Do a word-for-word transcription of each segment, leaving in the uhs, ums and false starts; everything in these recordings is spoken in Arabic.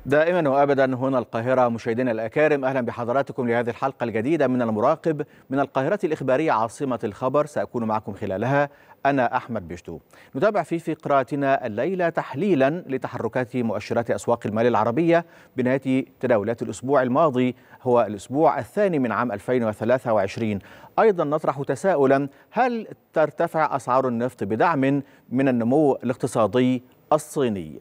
دائما وابدا هنا القاهره. مشاهدينا الاكارم، اهلا بحضراتكم لهذه الحلقه الجديده من المراقب من القاهره الاخباريه عاصمه الخبر. ساكون معكم خلالها انا احمد بشتو. نتابع في فقراتنا الليله تحليلا لتحركات مؤشرات اسواق المال العربيه بنهايه تداولات الاسبوع الماضي، هو الاسبوع الثاني من عام ألفين وثلاثة وعشرين. ايضا نطرح تساؤلا: هل ترتفع اسعار النفط بدعم من النمو الاقتصادي الصيني؟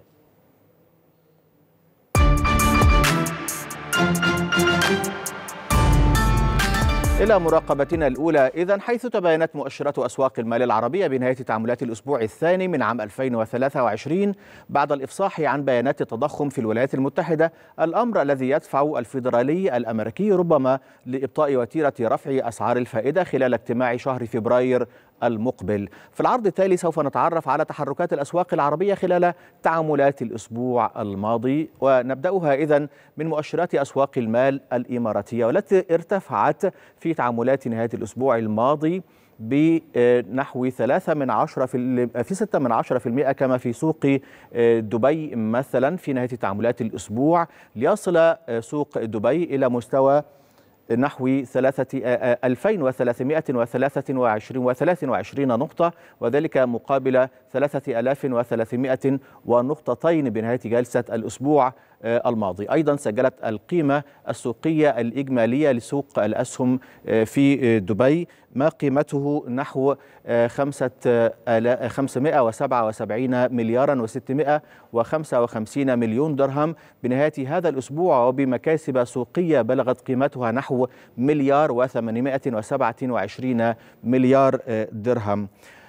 إلى مراقبتنا الأولى إذن، حيث تباينت مؤشرات أسواق المال العربية بنهاية تعاملات الأسبوع الثاني من عام ألفين وثلاثة وعشرين بعد الإفصاح عن بيانات التضخم في الولايات المتحدة، الأمر الذي يدفع الفيدرالي الأمريكي ربما لإبطاء وتيرة رفع أسعار الفائدة خلال اجتماع شهر فبراير المقبل. في العرض التالي سوف نتعرف على تحركات الأسواق العربية خلال تعاملات الأسبوع الماضي، ونبدأها إذن من مؤشرات أسواق المال الإماراتية، والتي ارتفعت في تعاملات نهاية الأسبوع الماضي بنحو ثلاثة من عشرة في في ستة من عشرة في المئة، كما في سوق دبي مثلا في نهاية تعاملات الأسبوع، ليصل سوق دبي إلى مستوى نحو ألفين وثلاثمئة وثلاثة وعشرين نقطة، وذلك مقابل ثلاثة آلاف وثلاثمئة ونقطتين بنهاية جلسة الأسبوع الماضي. أيضا سجلت القيمة السوقية الإجمالية لسوق الأسهم في دبي ما قيمته نحو خمسمئة وسبعة وسبعين مليارا وستمئة وخمسة وخمسين مليون درهم بنهاية هذا الأسبوع، وبمكاسب سوقية بلغت قيمتها نحو مليار وثمانمئة وسبعة وعشرين مليار درهم.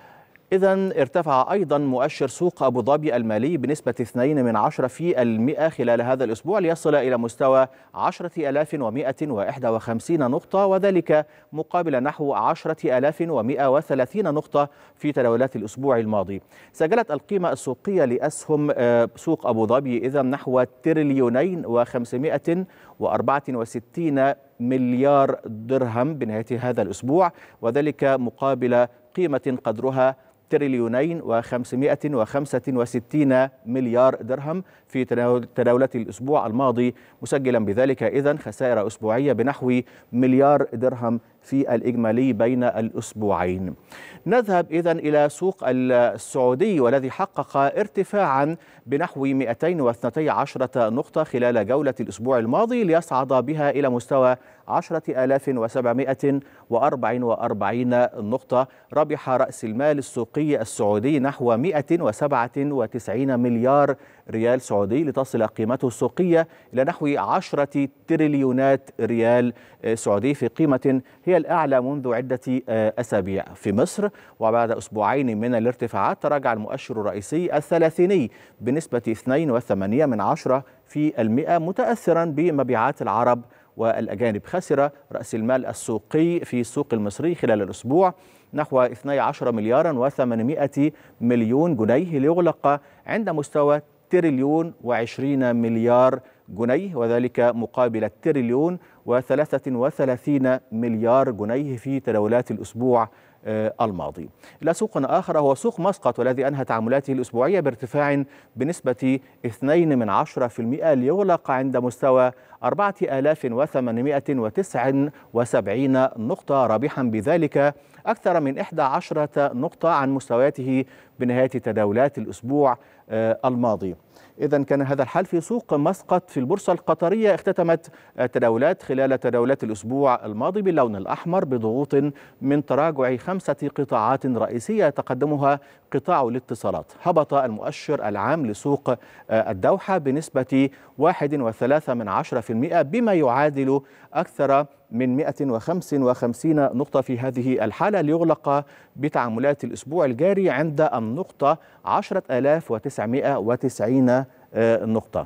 إذن ارتفع أيضا مؤشر سوق أبو ظبي المالي بنسبة اثنين من عشرة في المئة خلال هذا الأسبوع، ليصل إلى مستوى عشرة آلاف ومئة وواحد وخمسين نقطة، وذلك مقابل نحو عشرة آلاف ومئة وثلاثين نقطة في تداولات الأسبوع الماضي. سجلت القيمة السوقية لأسهم سوق أبو ظبي إذن نحو تريليونين وخمسمئة وأربعة وستين مليار درهم بنهاية هذا الأسبوع، وذلك مقابل قيمة قدرها تريليونين وخمسمئة وخمسة وستين مليار درهم في تداولات الأسبوع الماضي، مسجلا بذلك إذن خسائر أسبوعية بنحو مليار درهم في الإجمالي بين الأسبوعين. نذهب إذن إلى سوق السعودي، والذي حقق ارتفاعا بنحو مئتين واثنتي عشرة نقطة خلال جولة الأسبوع الماضي، ليصعد بها إلى مستوى عشرة آلاف وسبعمئة وأربعة وأربعين نقطة. ربح رأس المال السوقي السعودي نحو مئة وسبعة وتسعين مليار ريال سعودي، لتصل قيمته السوقية إلى نحو عشرة تريليونات ريال سعودي في قيمة هي الأعلى منذ عدة أسابيع. في مصر، وبعد أسبوعين من الارتفاعات، تراجع المؤشر الرئيسي الثلاثيني بنسبة اثنين وثمانين من عشرة في المئة، متأثرا بمبيعات العرب والأجانب. خسر رأس المال السوقي في السوق المصري خلال الأسبوع نحو اثني عشر مليارا وثمانمئة مليون جنيه، ليغلق عند مستوى تريليون وعشرين مليار جنيه، وذلك مقابل التريليون وثلاثة وثلاثين مليار جنيه في تداولات الأسبوع الماضي. إلى سوق آخر هو سوق مسقط، والذي أنهى تعاملاته الأسبوعية بارتفاع بنسبة اثنين من عشرة في المئة، ليغلق عند مستوى أربعة آلاف وثمانمئة وتسعة وسبعين نقطة، رابحا بذلك أكثر من إحدى عشرة نقطة عن مستوياته بنهاية تداولات الأسبوع الماضي. إذن كان هذا الحال في سوق مسقط في البورصة القطرية. اختتمت تداولات خلال تداولات الأسبوع الماضي باللون الأحمر بضغوط من تراجع خمسة قطاعات رئيسية يتقدمها قطاع الاتصالات. هبط المؤشر العام لسوق الدوحة بنسبة واحد وثلاثة من عشرة في المئة، بما يعادل أكثر من مئة وخمسة وخمسين نقطة في هذه الحالة، ليغلق بتعاملات الأسبوع الجاري عند النقطة عشرة آلاف وتسعمئة وتسعين نقطة.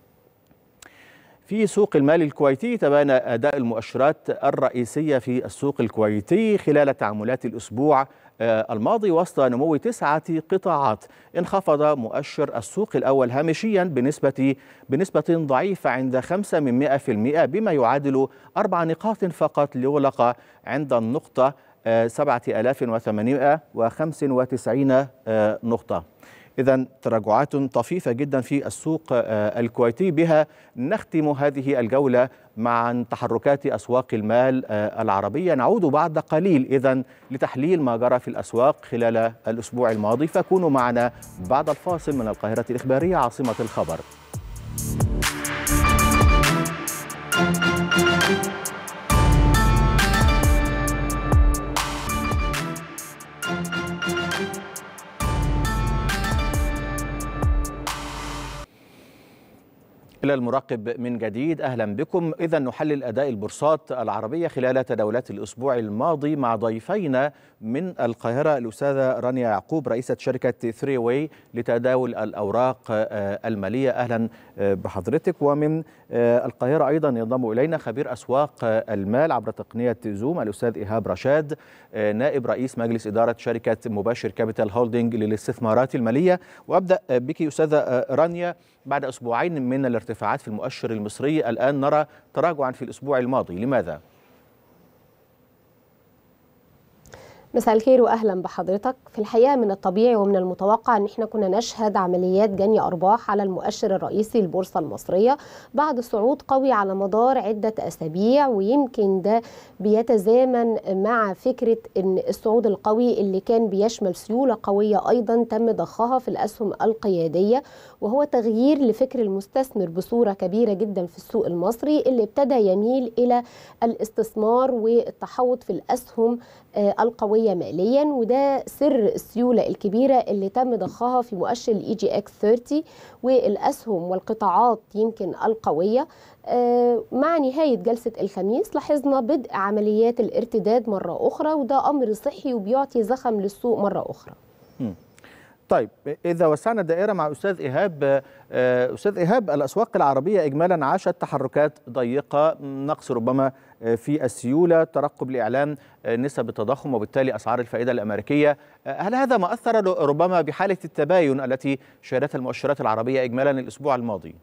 في سوق المال الكويتي، تبان أداء المؤشرات الرئيسية في السوق الكويتي خلال تعاملات الأسبوع الماضي وسط نمو تسعة قطاعات. انخفض مؤشر السوق الأول هامشيا بنسبة بنسبة ضعيفة عند خمسة من مئة في المئة، بما يعادل أربع نقاط فقط، ليغلق عند النقطة سبعة آلاف وثمانمئة وخمسة وتسعين نقطة. إذن تراجعات طفيفة جدا في السوق الكويتي. بها نختم هذه الجولة مع تحركات أسواق المال العربية. نعود بعد قليل إذن لتحليل ما جرى في الأسواق خلال الأسبوع الماضي، فكونوا معنا بعد الفاصل من القاهرة الإخبارية عاصمة الخبر. إلى المراقب من جديد، أهلا بكم. إذا نحلل أداء البورصات العربية خلال تداولات الأسبوع الماضي مع ضيفينا من القاهرة الأستاذة رانيا يعقوب رئيسة شركة ثري واي لتداول الأوراق المالية. أهلا بحضرتك. ومن القاهرة أيضا ينضم إلينا خبير أسواق المال عبر تقنية زوم الأستاذ إيهاب رشاد نائب رئيس مجلس إدارة شركة مباشر كابيتال هولدنج للاستثمارات المالية. وأبدأ بك أستاذة رانيا، بعد أسبوعين من الارتفاعات في المؤشر المصري الآن نرى تراجعا في الأسبوع الماضي، لماذا؟ مساء الخير واهلا بحضرتك. في الحقيقه من الطبيعي ومن المتوقع ان احنا كنا نشهد عمليات جني ارباح على المؤشر الرئيسي للبورصه المصريه بعد صعود قوي على مدار عده اسابيع، ويمكن ده بيتزامن مع فكره ان الصعود القوي اللي كان بيشمل سيوله قويه ايضا تم ضخها في الاسهم القياديه، وهو تغيير لفكر المستثمر بصوره كبيره جدا في السوق المصري اللي ابتدى يميل الى الاستثمار والتحوط في الاسهم القويه ماليا. وده سر السيوله الكبيره اللي تم ضخها في مؤشر الاي جي اكس ثلاثين والاسهم والقطاعات يمكن القويه. مع نهايه جلسه الخميس لاحظنا بدء عمليات الارتداد مره اخرى، وده امر صحي وبيعطي زخم للسوق مره اخرى. م. طيب، إذا وسعنا الدائرة مع أستاذ إيهاب، أستاذ إيهاب، الأسواق العربية إجمالا عاشت تحركات ضيقة، نقص ربما في السيولة، ترقب لإعلان نسب التضخم وبالتالي أسعار الفائدة الأمريكية. هل هذا ما أثر ربما بحالة التباين التي شهدتها المؤشرات العربية إجمالا الأسبوع الماضي؟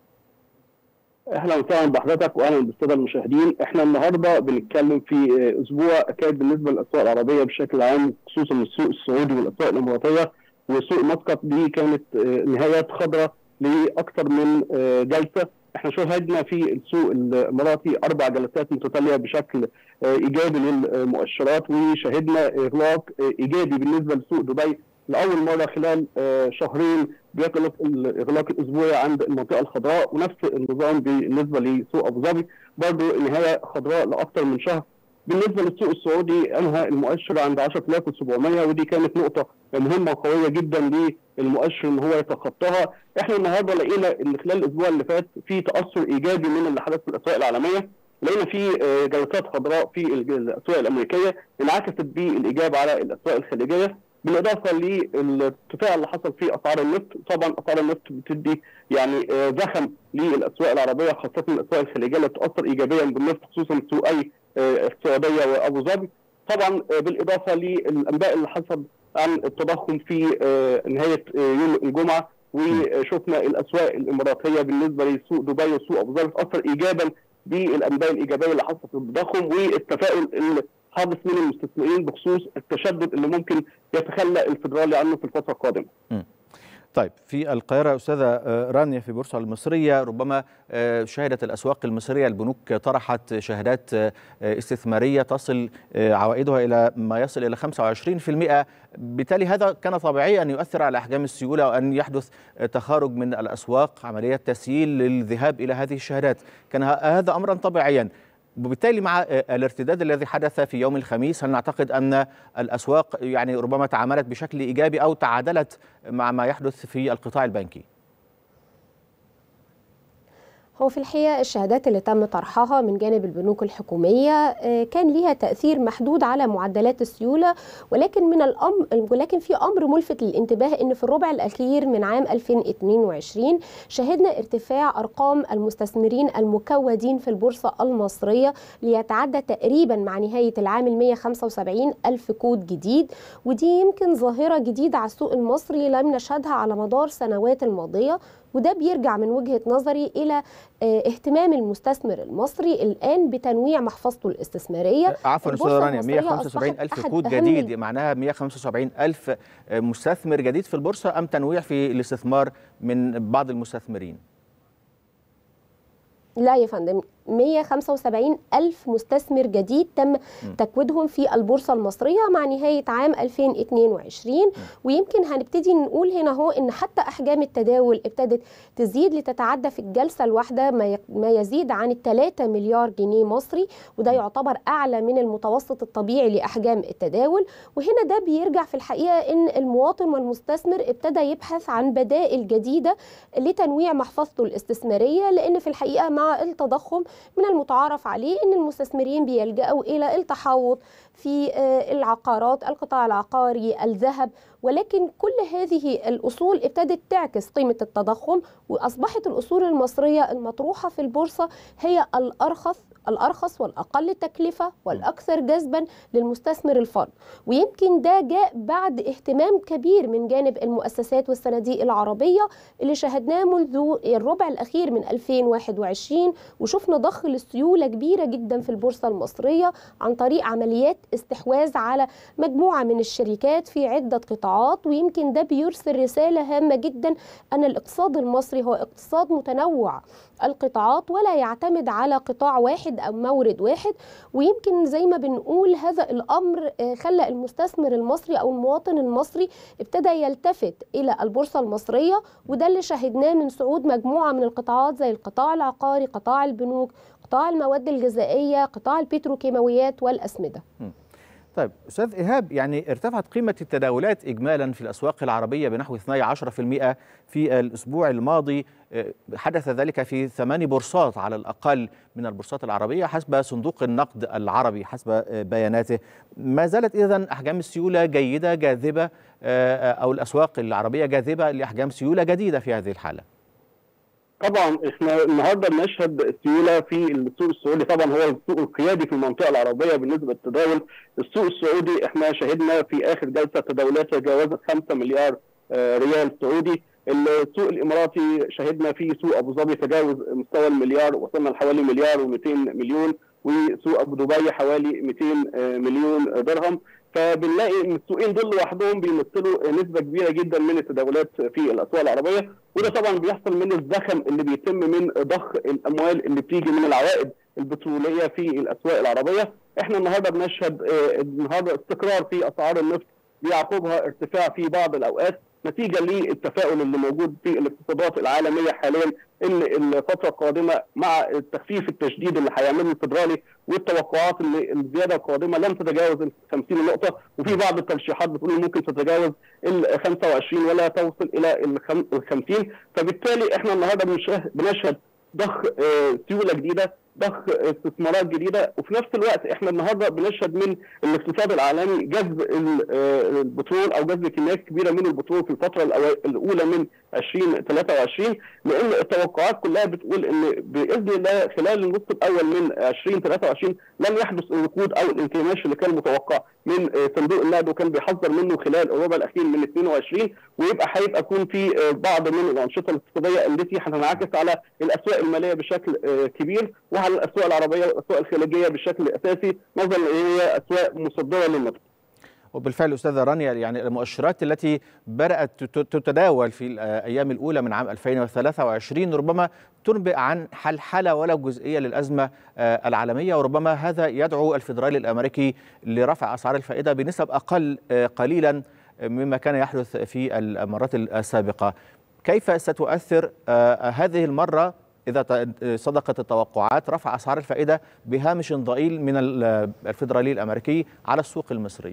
اهلا وسهلا بحضرتك واهلا بالساده المشاهدين. احنا النهارده بنتكلم في اسبوع كان بالنسبه للاسواق العربيه بشكل عام، خصوصا السوق السعودي والاسواق الاماراتيه وسوق مسقط. دي كانت نهايات خضراء لاكثر من جلسه. احنا شاهدنا في السوق الاماراتي اربع جلسات متتاليه بشكل ايجابي للمؤشرات، وشاهدنا اغلاق ايجابي بالنسبه لسوق دبي لاول مره خلال شهرين بيغلق الاغلاق الاسبوعي عند المنطقه الخضراء، ونفس النظام بالنسبه لسوق ابو ظبي برضه نهايه خضراء لاكثر من شهر. بالنسبه للسوق السعودي انهى المؤشر عند عشرة آلاف وسبعمائة، ودي كانت نقطه مهمه وقويه جدا للمؤشر ان هو يتخطاها. احنا النهارده لقينا ان خلال الاسبوع اللي فات في تاثر ايجابي من اللي حدث في الاسواق العالميه، لقينا في جلسات خضراء في الاسواق الامريكيه انعكست بالايجاب على الاسواق الخليجيه، بالاضافه للارتفاع اللي حصل في اسعار النفط. طبعا اسعار النفط بتدي يعني زخم للاسواق العربيه خاصه الاسواق الخليجيه اللي بتاثر ايجابيا بالنفط، خصوصا سوقي السعوديه وابو ظبي. طبعا بالاضافه للانباء اللي حصل عن التضخم في نهايه يوم الجمعه، وشفنا الاسواق الاماراتيه بالنسبه لسوق دبي وسوق ابو ظبي تاثر ايجابا بالانباء الايجابيه اللي حصلت في التضخم والتفاؤل اللي حادث من المستثمرين بخصوص التشدد اللي ممكن يتخلى الفدرالي عنه في الفتره القادمه. م. طيب، في القاهرة أستاذة رانيا في البورصة المصرية، ربما شهدت الأسواق المصرية البنوك طرحت شهادات استثمارية تصل عوائدها إلى ما يصل إلى خمسة وعشرين بالمئة، بالتالي هذا كان طبيعي أن يؤثر على أحجام السيولة وأن يحدث تخارج من الأسواق، عملية تسييل للذهاب إلى هذه الشهادات، كان هذا أمرا طبيعيا. وبالتالي مع الارتداد الذي حدث في يوم الخميس، هل نعتقد أن الأسواق يعني ربما تعاملت بشكل إيجابي أو تعادلت مع ما يحدث في القطاع البنكي؟ هو في الحقيقة الشهادات اللي تم طرحها من جانب البنوك الحكومية كان ليها تأثير محدود على معدلات السيولة، ولكن من الأمر ولكن في أمر ملفت للانتباه إن في الربع الأخير من عام ألفين واثنين وعشرين شهدنا ارتفاع أرقام المستثمرين المكودين في البورصة المصرية ليتعدى تقريبا مع نهاية العام مئة وخمسة وسبعين ألف كود جديد، ودي يمكن ظاهرة جديدة على السوق المصري لم نشهدها على مدار سنوات الماضية، وده بيرجع من وجهة نظري إلى اهتمام المستثمر المصري الآن بتنويع محفظته الاستثمارية. عفوا أستاذة رانيا، مئة وخمسة وسبعين ألف كود جديد معناها مئة وخمسة وسبعين ألف مستثمر جديد في البورصة أم تنويع في الاستثمار من بعض المستثمرين؟ لا يا فندم، مئة وخمسة وسبعين ألف مستثمر جديد تم تكويدهم في البورصة المصرية مع نهاية عام ألفين واثنين وعشرين. ويمكن هنبتدي نقول هنا هو إن حتى أحجام التداول ابتدت تزيد لتتعدى في الجلسة الواحدة ما يزيد عن ثلاثة مليار جنيه مصري، وده يعتبر أعلى من المتوسط الطبيعي لأحجام التداول. وهنا ده بيرجع في الحقيقة إن المواطن والمستثمر ابتدى يبحث عن بدائل جديدة لتنويع محفظته الاستثمارية، لأن في الحقيقة مع التضخم من المتعارف عليه أن المستثمرين بيلجأوا إلى التحوط في العقارات، القطاع العقاري، الذهب، ولكن كل هذه الأصول ابتدت تعكس قيمة التضخم، وأصبحت الأصول المصرية المطروحة في البورصة هي الأرخص الأرخص والأقل تكلفة والأكثر جذبا للمستثمر الفرد. ويمكن ده جاء بعد اهتمام كبير من جانب المؤسسات والصناديق العربية اللي شاهدناه منذ الربع الأخير من ألفين وواحد وعشرين، وشفنا ضخ للسيولة كبيرة جدا في البورصة المصرية عن طريق عمليات استحواذ على مجموعة من الشركات في عدة قطاعات. ويمكن ده بيرسل رسالة هامة جدا أن الاقتصاد المصري هو اقتصاد متنوع القطاعات ولا يعتمد على قطاع واحد أو مورد واحد. ويمكن زي ما بنقول هذا الأمر خلى المستثمر المصري أو المواطن المصري ابتدى يلتفت إلى البورصة المصرية، وده اللي شاهدناه من صعود مجموعة من القطاعات زي القطاع العقاري، قطاع البنوك، قطاع المواد الغذائية، قطاع البتروكيماويات والأسمدة. طيب أستاذ إيهاب، يعني ارتفعت قيمة التداولات إجمالا في الأسواق العربية بنحو اثني عشر بالمئة في الأسبوع الماضي. حدث ذلك في ثماني بورصات على الأقل من البورصات العربية حسب صندوق النقد العربي حسب بياناته. ما زالت إذن أحجام السيولة جيدة جاذبة، أو الأسواق العربية جاذبة لأحجام سيولة جديدة في هذه الحالة؟ طبعا احنا النهارده بنشهد السيوله في السوق السعودي، طبعا هو السوق القيادي في المنطقه العربيه بالنسبه للتداول. السوق السعودي احنا شهدنا في اخر جلسه تداولات تجاوزت خمسة مليار ريال سعودي. السوق الاماراتي شهدنا فيه سوق ابو ظبي تجاوز مستوى المليار، وصلنا لحوالي مليار ومئتين مليون، وسوق ابو دبي حوالي مئتين مليون درهم. فبنلاقي ان السوقين دول لوحدهم بيمثلوا نسبه كبيره جدا من التداولات في الاسواق العربيه، وده طبعا بيحصل من الزخم اللي بيتم من ضخ الاموال اللي بتيجي من العوائد البتروليه في الاسواق العربيه. احنا النهارده بنشهد النهارده استقرار في اسعار النفط بيعقبها ارتفاع في بعض الاوقات نتيجه للتفاؤل اللي موجود في الاقتصادات العالميه حاليا ان الفتره القادمه مع التخفيف التشديد اللي هيعمله الفدرالي والتوقعات اللي الزياده القادمه لن تتجاوز ال خمسين نقطه، وفي بعض الترشيحات بتقول ممكن تتجاوز ال خمسة وعشرين ولا توصل الى ال خمسين. فبالتالي احنا النهارده بنشهد ضخ سيوله جديده، ضخ استثمارات جديده، وفي نفس الوقت احنا النهارده بنشهد من الاقتصاد العالمي جذب البترول او جذب كميات كبيره من البترول في الفتره الاولى من ألفين وثلاثة وعشرين، لان التوقعات كلها بتقول ان باذن الله خلال النصف الاول من ألفين وثلاثة وعشرين لن يحدث الركود او الانكماش اللي كان متوقع من صندوق النقد وكان بيحذر منه خلال الربع الاخير من اثنين وعشرين، ويبقى هيبقى يكون في بعض من الانشطه الاقتصاديه التي هتنعكس على الاسواق الماليه بشكل كبير وعلى الاسواق العربيه والاسواق الخليجيه بشكل اساسي، نظرا ان هي اسواق مصدره للنفط. وبالفعل أستاذة رانيا، يعني المؤشرات التي بدأت تتداول في الأيام الأولى من عام ألفين وثلاثة وعشرين ربما تنبئ عن حلحلة ولو جزئية للأزمة العالمية، وربما هذا يدعو الفدرالي الأمريكي لرفع أسعار الفائدة بنسب أقل قليلا مما كان يحدث في المرات السابقة. كيف ستؤثر هذه المرة إذا صدقت التوقعات رفع أسعار الفائدة بهامش ضئيل من الفدرالي الأمريكي على السوق المصري؟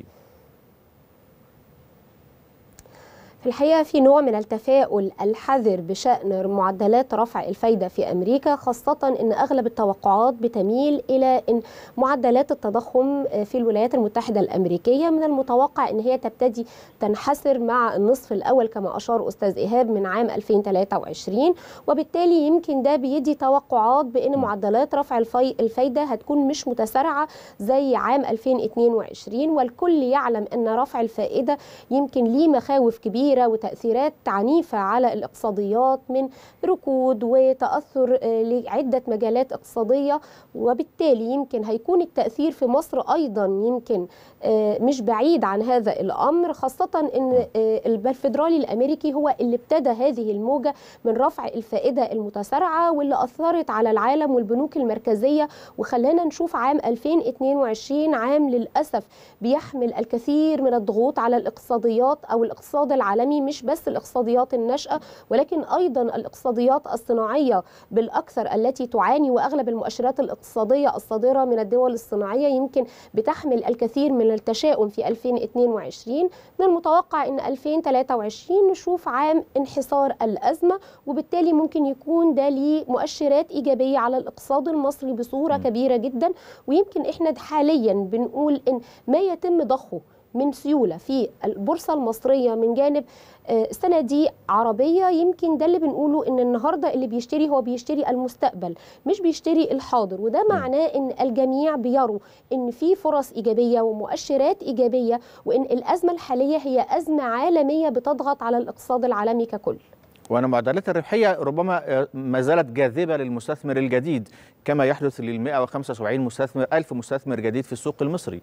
في الحقيقة في نوع من التفاؤل الحذر بشأن معدلات رفع الفايدة في أمريكا، خاصة أن أغلب التوقعات بتميل إلى أن معدلات التضخم في الولايات المتحدة الأمريكية من المتوقع أن هي تبتدي تنحسر مع النصف الأول كما أشار أستاذ إيهاب من عام ألفين وثلاثة وعشرين، وبالتالي يمكن ده بيدي توقعات بأن معدلات رفع الفايدة هتكون مش متسارعة زي عام ألفين واثنين وعشرين، والكل يعلم أن رفع الفائدة يمكن ليه مخاوف كبيرة كبيرة وتأثيرات عنيفة على الاقتصاديات من ركود وتأثر لعدة مجالات اقتصادية، وبالتالي يمكن هيكون التأثير في مصر أيضا يمكن مش بعيد عن هذا الأمر، خاصة أن الفيدرالي الأمريكي هو اللي ابتدى هذه الموجة من رفع الفائدة المتسارعة واللي أثرت على العالم والبنوك المركزية، وخلانا نشوف عام ألفين واثنين وعشرين عام للأسف بيحمل الكثير من الضغوط على الاقتصاديات أو الاقتصاد العالمي، مش بس الاقتصاديات الناشئة ولكن أيضا الاقتصاديات الصناعية بالأكثر التي تعاني، وأغلب المؤشرات الاقتصادية الصادرة من الدول الصناعية يمكن بتحمل الكثير من التشاؤم في ألفين واثنين وعشرين. من المتوقع أن ألفين وثلاثة وعشرين نشوف عام انحسار الأزمة، وبالتالي ممكن يكون ده ليه مؤشرات إيجابية على الاقتصاد المصري بصورة كبيرة جدا. ويمكن إحنا حاليا بنقول إن ما يتم ضخه من سيولة في البورصة المصرية من جانب صناديق عربية، يمكن ده اللي بنقوله إن النهاردة اللي بيشتري هو بيشتري المستقبل مش بيشتري الحاضر، وده معناه إن الجميع بيروا إن في فرص إيجابية ومؤشرات إيجابية، وإن الأزمة الحالية هي أزمة عالمية بتضغط على الاقتصاد العالمي ككل. وأن معدلات الربحية ربما ما زالت جاذبة للمستثمر الجديد كما يحدث لل مئة وخمسة وسبعين مستثمر ألف مستثمر جديد في السوق المصري.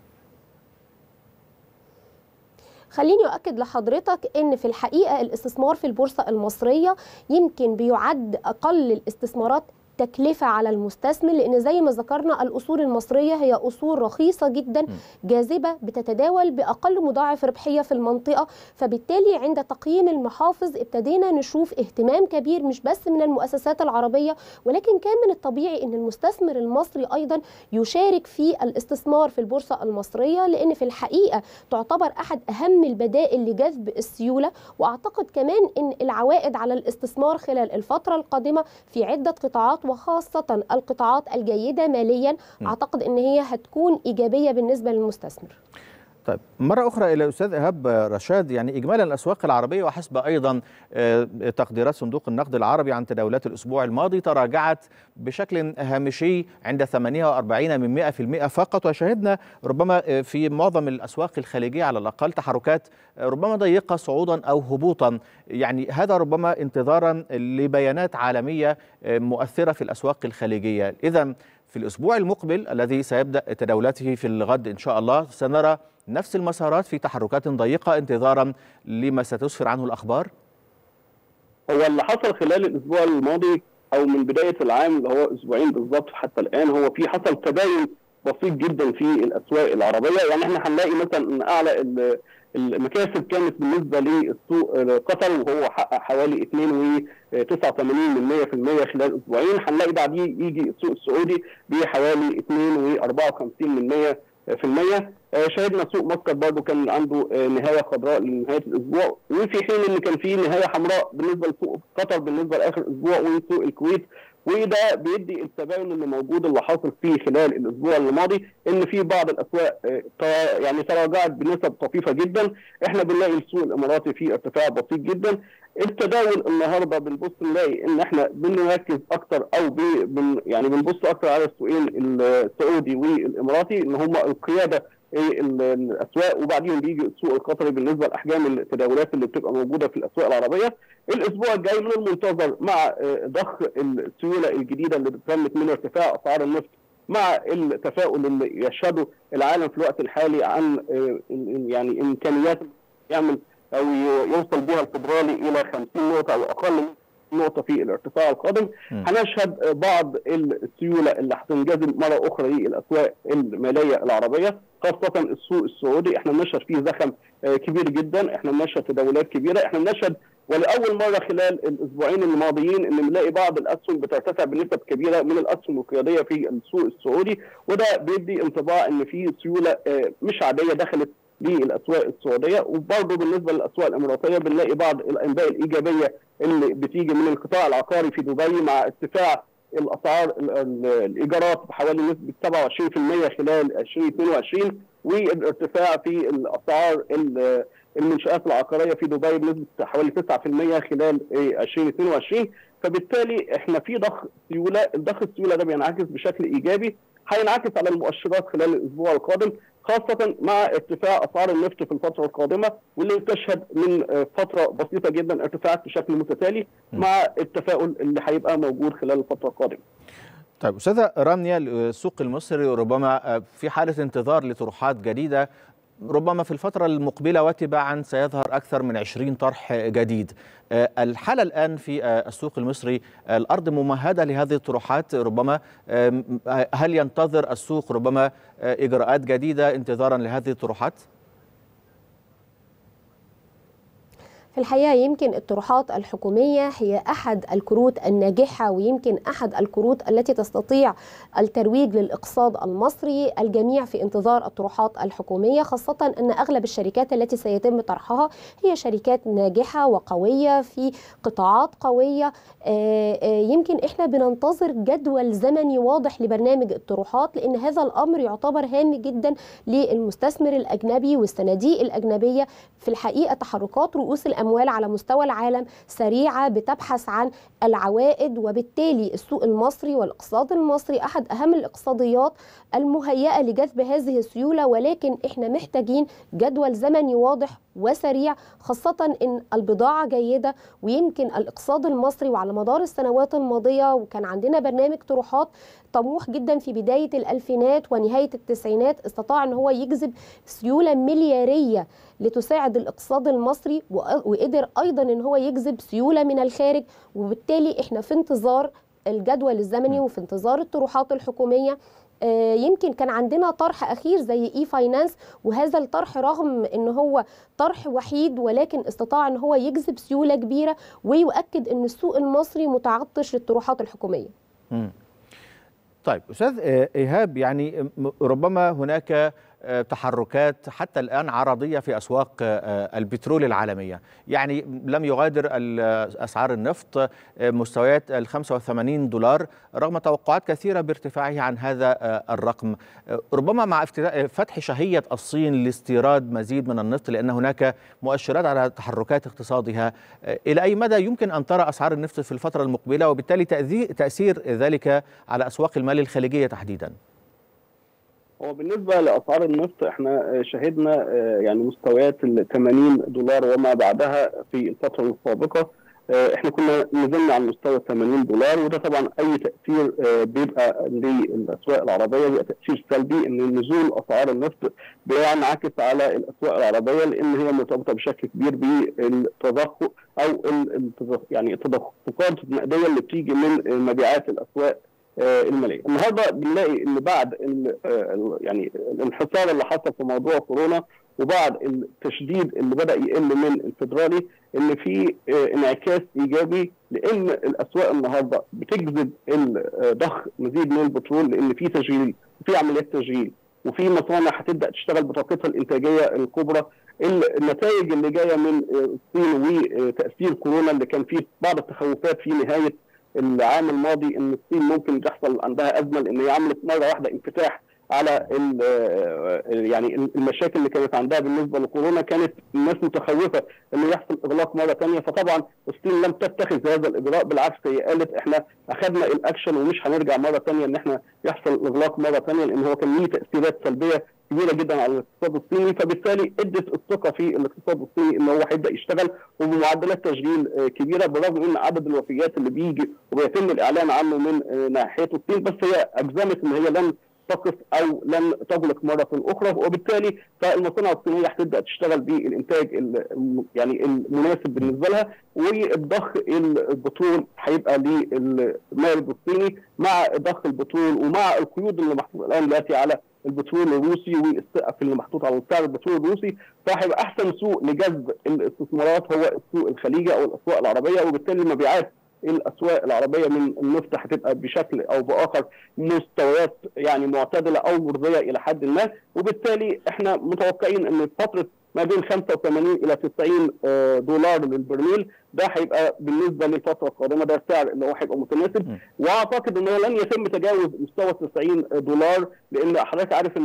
خليني أؤكد لحضرتك أن في الحقيقة الاستثمار في البورصة المصرية يمكن بيعد أقل الاستثمارات تكلفة على المستثمر، لأن زي ما ذكرنا الأصول المصرية هي أصول رخيصة جدا جاذبة بتتداول بأقل مضاعف ربحية في المنطقة، فبالتالي عند تقييم المحافظ ابتدينا نشوف اهتمام كبير مش بس من المؤسسات العربية، ولكن كان من الطبيعي أن المستثمر المصري أيضا يشارك في الاستثمار في البورصة المصرية، لأن في الحقيقة تعتبر أحد أهم البدائل لجذب السيولة. وأعتقد كمان أن العوائد على الاستثمار خلال الفترة القادمة في عدة قطاعات وخاصة القطاعات الجيدة ماليا م. أعتقد أن هي هتكون إيجابية بالنسبة للمستثمر. طيب مرة أخرى إلى الأستاذ إيهاب رشاد، يعني إجمالا الأسواق العربية وحسب أيضا تقديرات صندوق النقد العربي عن تداولات الأسبوع الماضي تراجعت بشكل هامشي عند ثمانية وأربعين من مئة بالمئة فقط، وشاهدنا ربما في معظم الأسواق الخليجية على الأقل تحركات ربما ضيقة صعودا أو هبوطا، يعني هذا ربما انتظارا لبيانات عالمية مؤثرة في الأسواق الخليجية. إذن في الأسبوع المقبل الذي سيبدأ تداولاته في الغد إن شاء الله سنرى نفس المسارات في تحركات ضيقة انتظارا لما ستسفر عنه الأخبار؟ هو اللي حصل خلال الأسبوع الماضي أو من بداية العام اللي هو أسبوعين بالظبط حتى الآن، هو في حصل تباين بسيط جدا في الأسواق العربية. يعني احنا هنلاقي مثلا أن أعلى المكاسب كانت بالنسبة للسوق قطر وهو حقق حوالي اثنين وتسعة وثمانين بالمئة خلال أسبوعين، هنلاقي بعديه يجي السوق السعودي بحوالي اثنين وأربعة وخمسين بالمئة في المية. شاهدنا سوق مسقط برضه كان عنده نهايه خضراء لنهايه الاسبوع، وفي حين ان كان في نهايه حمراء بالنسبه لسوق قطر بالنسبه لاخر اسبوع وسوق الكويت، وده بيدي التباين اللي موجود اللي حاصل فيه خلال الاسبوع الماضي ان في بعض الاسواق يعني تراجعت بنسب طفيفه جدا. احنا بنلاقي السوق الاماراتي فيه ارتفاع بسيط جدا. التداول النهارده بنبص نلاقي ان احنا بنركز اكتر او بن يعني بنبص اكتر على السوقين السعودي والاماراتي ان هم القياده الاسواق، وبعدين بيجي السوق القطري بالنسبه لاحجام التداولات اللي بتبقى موجوده في الاسواق العربيه. الاسبوع الجاي من المنتظر مع ضخ السيوله الجديده اللي بتتمت من ارتفاع اسعار النفط مع التفاؤل اللي يشهده العالم في الوقت الحالي عن يعني امكانيات يعمل او يوصل بها الفدرالي الى خمسين نقطه او اقل نقطه في الارتفاع القادم. هنشهد بعض السيوله اللي هتنجذب مره اخرى للاسواق الماليه العربيه خاصه السوق السعودي. احنا بنشهد فيه زخم كبير جدا، احنا بنشهد تداولات كبيره، احنا بنشهد ولاول مره خلال الاسبوعين الماضيين ان نلاقي بعض الاسهم بترتفع بنسب كبيره من الاسهم القياديه في السوق السعودي، وده بيدي انطباع ان في سيوله مش عاديه دخلت للاسواق السعوديه. وبرضه بالنسبه للاسواق الاماراتيه بنلاقي بعض الانباء الايجابيه اللي بتيجي من القطاع العقاري في دبي مع ارتفاع الاسعار الايجارات بحوالي نسبه سبعة وعشرين بالمئة خلال ألفين واثنين وعشرين، والارتفاع في الاسعار المنشآت العقاريه في دبي بنسبه حوالي تسعة بالمئة خلال ألفين واثنين وعشرين. فبالتالي احنا في ضخ سيوله، الضخ السيوله ده بينعكس بشكل ايجابي، هينعكس على المؤشرات خلال الاسبوع القادم. خاصه مع ارتفاع اسعار النفط في الفتره القادمه، واللي تشهد من فتره بسيطه جدا ارتفاعات بشكل متتالي مع التفاؤل اللي هيبقى موجود خلال الفتره القادمه. طيب أستاذة رامية، السوق المصري ربما في حالة انتظار لطروحات جديدة، ربما في الفترة المقبلة وتباعا سيظهر أكثر من عشرين طرح جديد. الحالة الآن في السوق المصري، الأرض ممهدة لهذه الطروحات؟ ربما هل ينتظر السوق ربما إجراءات جديدة انتظارا لهذه الطروحات؟ في الحقيقة يمكن الطروحات الحكومية هي أحد الكروت الناجحة، ويمكن أحد الكروت التي تستطيع الترويج للاقتصاد المصري. الجميع في انتظار الطروحات الحكومية، خاصة أن أغلب الشركات التي سيتم طرحها هي شركات ناجحة وقوية في قطاعات قوية. يمكن إحنا بننتظر جدول زمني واضح لبرنامج الطروحات، لأن هذا الأمر يعتبر هام جدا للمستثمر الأجنبي والصناديق الأجنبية. في الحقيقة تحركات رؤوس الأموال الأموال على مستوى العالم سريعة، بتبحث عن العوائد، وبالتالي السوق المصري والاقتصاد المصري أحد أهم الاقتصاديات المهيئة لجذب هذه السيولة، ولكن إحنا محتاجين جدول زمني واضح وسريع، خاصة إن البضاعة جيدة. ويمكن الاقتصاد المصري وعلى مدار السنوات الماضية، وكان عندنا برنامج طروحات طموح جدا في بداية الألفينات ونهاية التسعينات، استطاع أن هو يجذب سيولة مليارية لتساعد الاقتصاد المصري، وقدر أيضا أن هو يجذب سيولة من الخارج. وبالتالي إحنا في انتظار الجدول الزمني وفي انتظار الطروحات الحكومية. يمكن كان عندنا طرح أخير زي إي فاينانس، وهذا الطرح رغم أنه هو طرح وحيد ولكن استطاع أن هو يجذب سيولة كبيرة، ويؤكد أن السوق المصري متعطش للطروحات الحكومية. م. طيب أستاذ إيهاب، يعني ربما هناك تحركات حتى الآن عرضية في أسواق البترول العالمية، يعني لم يغادر أسعار النفط مستويات ال خمسة وثمانين دولار رغم توقعات كثيرة بارتفاعه عن هذا الرقم. ربما مع فتح شهية الصين لاستيراد مزيد من النفط، لأن هناك مؤشرات على تحركات اقتصادها، إلى أي مدى يمكن أن ترى أسعار النفط في الفترة المقبلة، وبالتالي تأثير ذلك على أسواق المال الخليجية تحديدا؟ هو بالنسبه لاسعار النفط احنا شهدنا يعني مستويات ال ثمانين دولار وما بعدها في الفتره السابقه. احنا كنا نزلنا عن مستوى ثمانين دولار، وده طبعا اي تاثير بيبقى للاسواق العربيه بيبقى تاثير سلبي، ان نزول اسعار النفط بينعكس على الاسواق العربيه، لان هي مرتبطه بشكل كبير بالتضخم او يعني التدفقات النقديه اللي بتيجي من مبيعات الاسواق الماليه. النهارده بنلاقي ان بعد يعني الانحسار اللي حصل في موضوع كورونا، وبعد التشديد اللي بدا يقل من الفدرالي، ان في انعكاس ايجابي، لان الاسواق النهارده بتجذب ضخ مزيد من البترول، لان في تشغيل وفي عمليات تشغيل وفي مصانع هتبدا تشتغل بطاقتها الانتاجيه الكبرى. النتائج اللي جايه من الصين وتاثير كورونا اللي كان فيه بعض التخوفات في نهايه العام الماضي ان الصين ممكن تحصل عندها ازمه، لان هي عملت مره واحده انفتاح على يعني المشاكل اللي كانت عندها بالنسبه لكورونا، كانت الناس متخوفه انه يحصل اغلاق مره ثانيه. فطبعا الصين لم تتخذ هذا الاجراء، بالعكس هي قالت احنا اخذنا الاكشن ومش هنرجع مره ثانيه ان احنا يحصل اغلاق مره ثانيه، لان هو كان ليه تاثيرات سلبيه كبيره جدا على الاقتصاد الصيني. فبالتالي ادت الثقه في الاقتصاد الصيني ان هو هيبدا يشتغل وبمعدلات تشغيل كبيره، بالرغم ان عدد الوفيات اللي بيجي وبيتم الاعلان عنه من ناحيه الصين، بس هي اجزمت ان هي لن تقف او لن تغلق مره اخرى، وبالتالي فالمصانع الصينيه هتبدا تشتغل بالانتاج يعني المناسب بالنسبه لها، والضخ البترول هيبقى للمارد الصيني مع ضخ البترول ومع القيود اللي محطوطه الان دلوقتي على البترول الروسي والسقف اللي محطوط على سعر البترول الروسي. فهيبقى احسن سوق لجذب الاستثمارات هو السوق الخليجي او الاسواق العربيه، وبالتالي مبيعات الاسواق العربيه من النفط هتبقى بشكل او باخر مستويات يعني معتدله او مرضيه الى حد ما. وبالتالي احنا متوقعين ان فتره ما بين خمسة وثمانين الى تسعين دولار للبرميل ده هيبقى بالنسبه للفتره القادمه ده السعر اللي هو هيبقى متناسب، واعتقد انه لن يتم تجاوز مستوى تسعين دولار، لان حضرتك عارف ان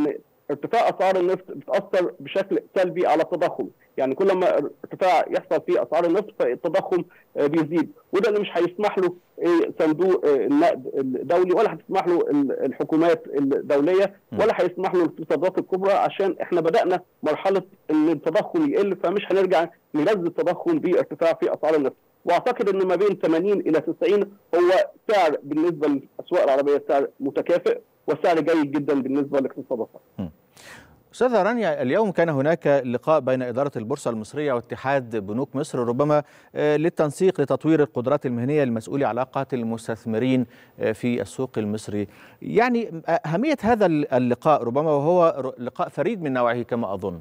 ارتفاع اسعار النفط بتاثر بشكل سلبي على التضخم، يعني كل ما ارتفاع يحصل في اسعار النفط فالتضخم بيزيد، وده اللي مش هيسمح له صندوق النقد الدولي ولا هتسمح له الحكومات الدوليه ولا هيسمح له الاقتصادات الكبرى، عشان احنا بدانا مرحله ان التضخم يقل، فمش هنرجع نلذ التضخم بارتفاع في اسعار النفط. واعتقد ان ما بين ثمانين الى تسعين هو سعر بالنسبه للاسواق العربيه سعر متكافئ وسعر جيد جدا بالنسبه لاقتصاداتها. أستاذة رانيا، اليوم كان هناك لقاء بين إدارة البورصة المصرية واتحاد بنوك مصر ربما للتنسيق لتطوير القدرات المهنية لمسؤولي علاقات المستثمرين في السوق المصري. يعني أهمية هذا اللقاء ربما وهو لقاء فريد من نوعه كما أظن.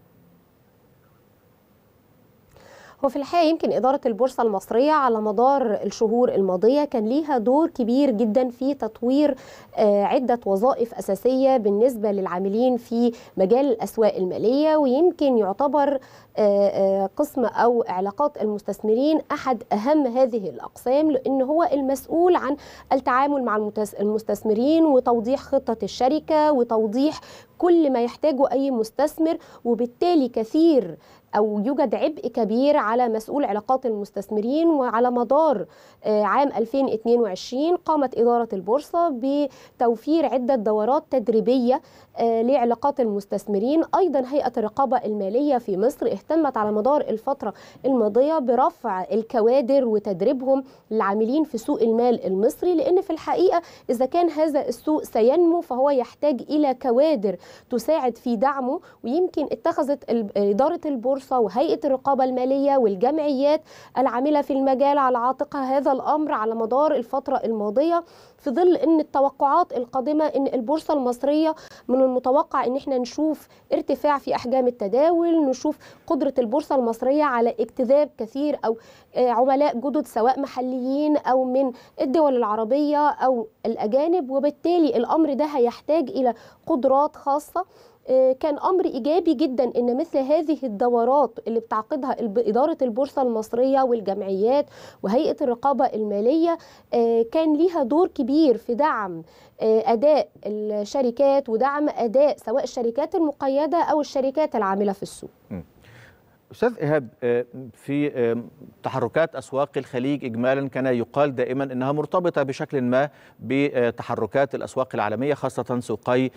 هو في الحقيقة يمكن إدارة البورصة المصرية على مدار الشهور الماضية كان ليها دور كبير جدا في تطوير عدة وظائف أساسية بالنسبة للعاملين في مجال الأسواق المالية، ويمكن يعتبر قسم أو علاقات المستثمرين أحد أهم هذه الأقسام، لأنه هو المسؤول عن التعامل مع المستثمرين وتوضيح خطة الشركة وتوضيح كل ما يحتاجه أي مستثمر، وبالتالي كثير أو يوجد عبء كبير على مسؤول علاقات المستثمرين. وعلى مدار عام ألفين واثنين وعشرين قامت إدارة البورصة بتوفير عدة دورات تدريبية لعلاقات المستثمرين. أيضا هيئة الرقابة المالية في مصر اهتمت على مدار الفترة الماضية برفع الكوادر وتدريبهم للعاملين في سوق المال المصري، لأن في الحقيقة إذا كان هذا السوق سينمو فهو يحتاج إلى كوادر تساعد في دعمه. ويمكن اتخذت إدارة البورصة وهيئة الرقابة المالية والجمعيات العاملة في المجال على عاتقها هذا الأمر على مدار الفترة الماضية، في ظل أن التوقعات القادمة أن البورصة المصرية من المتوقع أن احنا نشوف ارتفاع في أحجام التداول، نشوف قدرة البورصة المصرية على اجتذاب كثير أو عملاء جدد سواء محليين أو من الدول العربية أو الأجانب، وبالتالي الأمر ده هيحتاج إلى قدرات خاصة. كان أمر إيجابي جدا أن مثل هذه الدورات اللي بتعقدها إدارة البورصة المصرية والجمعيات وهيئة الرقابة المالية كان ليها دور كبير في دعم أداء الشركات ودعم أداء سواء الشركات المقيدة أو الشركات العاملة في السوق. أستاذ إيهاب، في تحركات أسواق الخليج إجمالا كان يقال دائما أنها مرتبطة بشكل ما بتحركات الأسواق العالمية، خاصة سوقي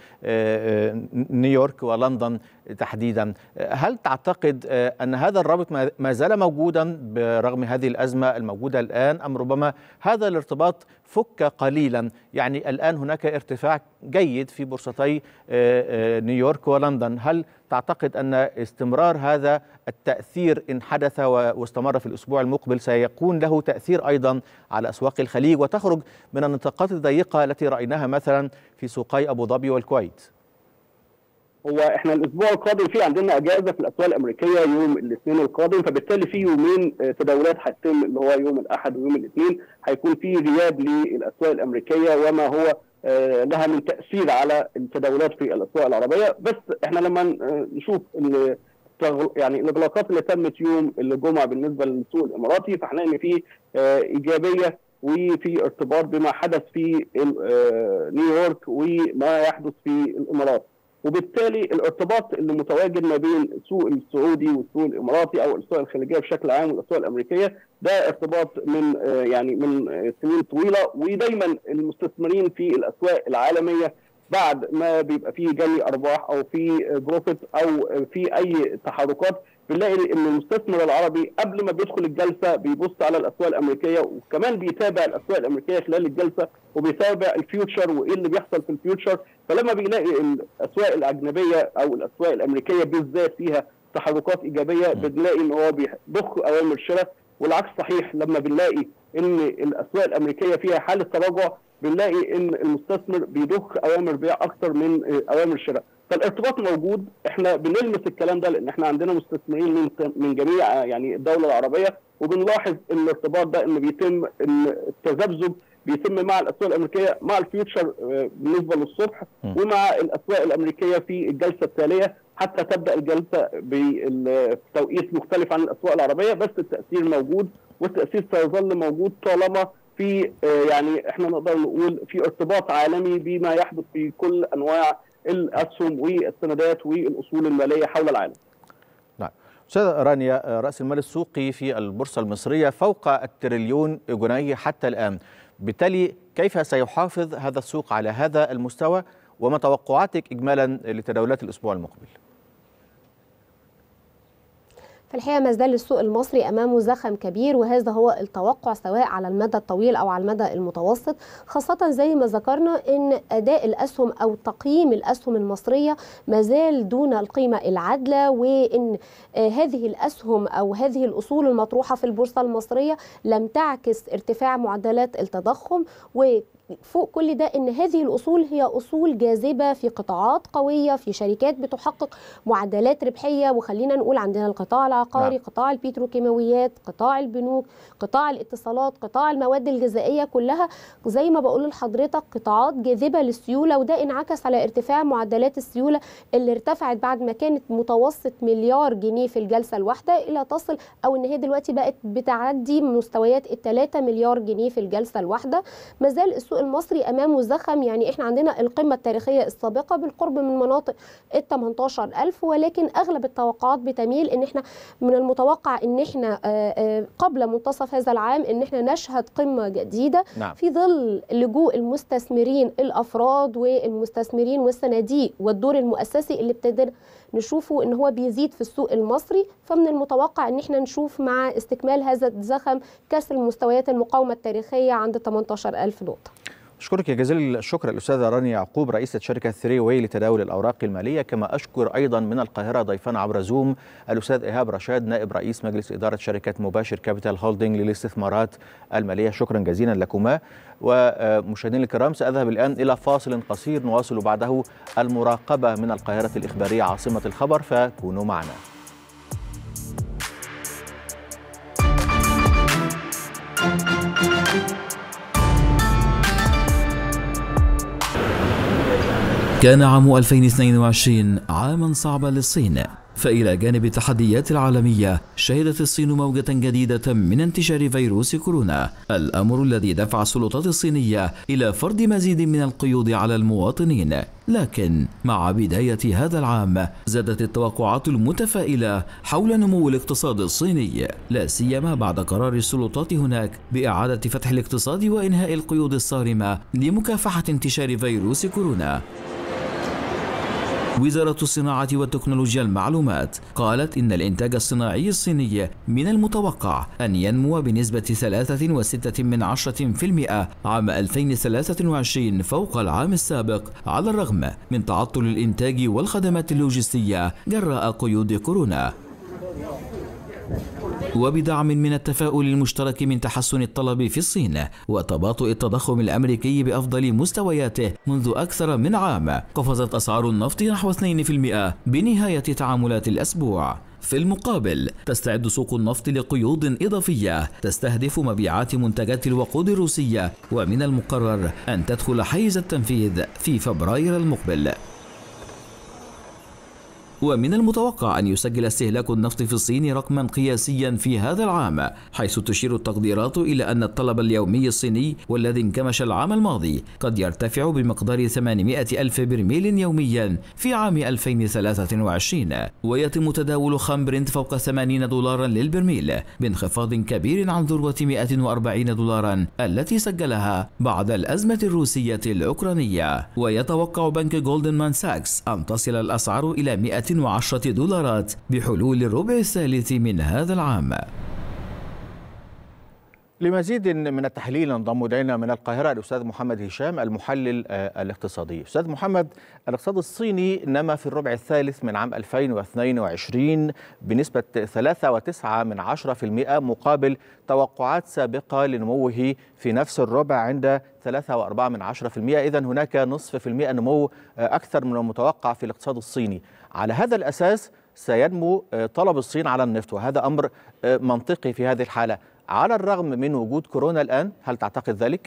نيويورك ولندن تحديدا. هل تعتقد أن هذا الرابط ما زال موجودا برغم هذه الأزمة الموجودة الآن، أم ربما هذا الارتباط فك قليلا؟ يعني الآن هناك ارتفاع جيد في بورصتي نيويورك ولندن، هل تعتقد أن استمرار هذا التأثير إن حدث واستمر في الأسبوع المقبل سيكون له تأثير أيضا على أسواق الخليج وتخرج من النطاقات الضيقة التي رأيناها مثلا في سوقي أبو ظبي والكويت؟ هو احنا الاسبوع القادم في عندنا اجازه في الاسواق الامريكيه يوم الاثنين القادم، فبالتالي في يومين تداولات هتتم اللي هو يوم الاحد ويوم الاثنين هيكون في غياب للاسواق الامريكيه وما هو لها من تاثير على التداولات في الاسواق العربيه. بس احنا لما نشوف يعني الاغلاقات اللي تمت يوم الجمعه بالنسبه للسوق الاماراتي فاحنا ان في ايجابيه وفي ارتباط بما حدث في نيويورك وما يحدث في الامارات، وبالتالي الارتباط اللي متواجد ما بين السوق السعودي والسوق الاماراتي او الاسواق الخليجيه بشكل عام والاسواق الامريكيه ده ارتباط من يعني من سنين طويله. ودايما المستثمرين في الاسواق العالميه بعد ما بيبقى فيه جني ارباح او في بروفيت او في اي تحركات بنلاقي ان المستثمر العربي قبل ما بيدخل الجلسه بيبص على الاسواق الامريكيه وكمان بيتابع الاسواق الامريكيه خلال الجلسه وبيتابع الفيوتشر وايه اللي بيحصل في الفيوتشر. فلما بيلاقي الاسواق الاجنبيه او الاسواق الامريكيه بالذات فيها تحركات ايجابيه بنلاقي ان هو بيضخ اوامر شراء، والعكس صحيح لما بنلاقي ان الاسواق الامريكيه فيها حاله تراجع بنلاقي ان المستثمر بيضخ اوامر بيع اكثر من اوامر شراء. فالارتباط موجود، احنا بنلمس الكلام ده لان احنا عندنا مستثمرين من من جميع يعني الدوله العربيه، وبنلاحظ ان الارتباط ده ان بيتم ان التذبذب بيتم مع الاسواق الامريكيه مع الفيوتشر بالنسبه للصبح ومع الاسواق الامريكيه في الجلسه التاليه حتى تبدا الجلسه بتوقيت مختلف عن الاسواق العربيه، بس التاثير موجود والتاثير سيظل موجود طالما في يعني احنا نقدر نقول في ارتباط عالمي بما يحدث في كل انواع الاسهم والسندات والاصول الماليه حول العالم. نعم. أستاذ رانيا، رأس المال السوقي في البورصة المصرية فوق التريليون جنيه حتى الآن، بالتالي كيف سيحافظ هذا السوق على هذا المستوى، وما توقعاتك إجمالا لتداولات الأسبوع المقبل؟ في الحقيقة ما زال السوق المصري أمامه زخم كبير، وهذا هو التوقع سواء على المدى الطويل أو على المدى المتوسط، خاصة زي ما ذكرنا أن أداء الأسهم أو تقييم الأسهم المصرية ما زال دون القيمة العادلة، وأن هذه الأسهم أو هذه الأصول المطروحة في البورصة المصرية لم تعكس ارتفاع معدلات التضخم. و فوق كل ده ان هذه الاصول هي اصول جاذبه في قطاعات قويه، في شركات بتحقق معدلات ربحيه. وخلينا نقول عندنا القطاع العقاري، نعم. قطاع البتروكيماويات، قطاع البنوك، قطاع الاتصالات، قطاع المواد الغذائيه، كلها زي ما بقول لحضرتك قطاعات جاذبه للسيوله، وده انعكس على ارتفاع معدلات السيوله اللي ارتفعت بعد ما كانت متوسط مليار جنيه في الجلسه الواحده الى تصل او ان هي دلوقتي بقت بتعدي مستويات الثلاثة مليار جنيه في الجلسه الواحده. ما زال السوق المصري امامه زخم، يعني احنا عندنا القمه التاريخيه السابقه بالقرب من مناطق ال ثمانية عشر ألف، ولكن اغلب التوقعات بتميل ان احنا من المتوقع ان احنا قبل منتصف هذا العام ان احنا نشهد قمه جديده، نعم. في ظل لجوء المستثمرين الافراد والمستثمرين والصناديق والدور المؤسسي اللي ابتدينا نشوفه ان هو بيزيد في السوق المصري، فمن المتوقع ان احنا نشوف مع استكمال هذا الزخم كسر مستويات المقاومه التاريخيه عند ثمانية عشر ألف نقطه. أشكرك يا جزيل الشكر الأستاذة رانيا يعقوب، رئيسة شركة ثري واي لتداول الأوراق المالية. كما أشكر أيضا من القاهرة ضيفنا عبر زوم الأستاذ إيهاب رشاد، نائب رئيس مجلس إدارة شركة مباشر كابيتال هولدنج للاستثمارات المالية. شكرا جزيلا لكما. ومشاهدينا الكرام، سأذهب الآن إلى فاصل قصير نواصل بعده المراقبة من القاهرة الإخبارية عاصمة الخبر، فكونوا معنا. كان عام ألفين واثنين وعشرين عاما صعبا للصين، فإلى جانب التحديات العالمية شهدت الصين موجة جديدة من انتشار فيروس كورونا، الأمر الذي دفع السلطات الصينية إلى فرض مزيد من القيود على المواطنين. لكن مع بداية هذا العام زادت التوقعات المتفائلة حول نمو الاقتصاد الصيني، لا سيما بعد قرار السلطات هناك بإعادة فتح الاقتصاد وإنهاء القيود الصارمة لمكافحة انتشار فيروس كورونا. وزارة الصناعة والتكنولوجيا المعلومات قالت إن الإنتاج الصناعي الصيني من المتوقع أن ينمو بنسبة ثلاثة فاصلة ستة من عشرة بالمئة عام ألفين وثلاثة وعشرين فوق العام السابق، على الرغم من تعطل الإنتاج والخدمات اللوجستية جراء قيود كورونا. وبدعم من التفاؤل المشترك من تحسن الطلب في الصين وتباطؤ التضخم الأمريكي بأفضل مستوياته منذ أكثر من عام، قفزت أسعار النفط نحو اثنين بالمئة بنهاية تعاملات الأسبوع. في المقابل تستعد سوق النفط لقيود إضافية تستهدف مبيعات منتجات الوقود الروسية، ومن المقرر أن تدخل حيز التنفيذ في فبراير المقبل. ومن المتوقع أن يسجل استهلاك النفط في الصين رقما قياسيا في هذا العام، حيث تشير التقديرات إلى أن الطلب اليومي الصيني والذي انكمش العام الماضي قد يرتفع بمقدار ثمانمائة ألف برميل يوميا في عام ألفين وثلاثة وعشرين، ويتم تداول خام برنت فوق ثمانين دولارا للبرميل بانخفاض كبير عن ذروة مائة وأربعين دولارا التي سجلها بعد الأزمة الروسية الأوكرانية. ويتوقع بنك جولدمان ساكس أن تصل الأسعار إلى مائة وعشرة دولارات بحلول الربع الثالث من هذا العام. لمزيد من التحليل انضم إلينا من القاهرة الأستاذ محمد هشام المحلل الاقتصادي. أستاذ محمد، الاقتصاد الصيني نما في الربع الثالث من عام ألفين واثنين وعشرين بنسبة ثلاثة فاصلة تسعة من عشرة بالمئة مقابل توقعات سابقة لنموه في نفس الربع عند ثلاثة فاصلة أربعة من عشرة بالمئة، إذن هناك نصف في المئة نمو أكثر من المتوقع في الاقتصاد الصيني. على هذا الأساس سينمو طلب الصين على النفط، وهذا أمر منطقي في هذه الحالة على الرغم من وجود كورونا الآن. هل تعتقد ذلك؟